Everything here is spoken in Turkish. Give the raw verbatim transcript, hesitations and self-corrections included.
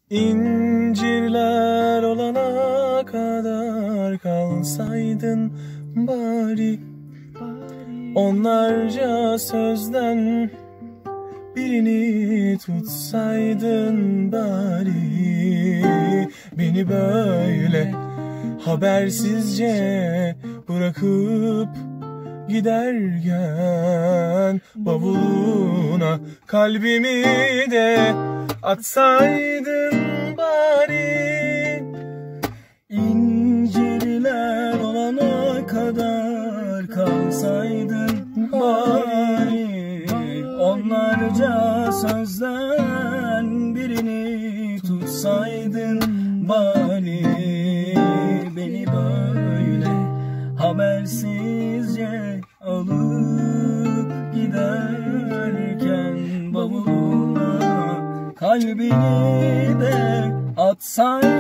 İncirler olana kadar kalsaydın bari, onlarca sözden birini tutsaydın bari. Beni böyle habersizce bırakıp giderken bavuluna kalbimi de atsaydın bari. İncirler olana kadar kalsaydın bari, onlarca sözden birini tutsaydın bari. Beni böyle habersizce alıp giderken bavuluna kalbini de atsaydın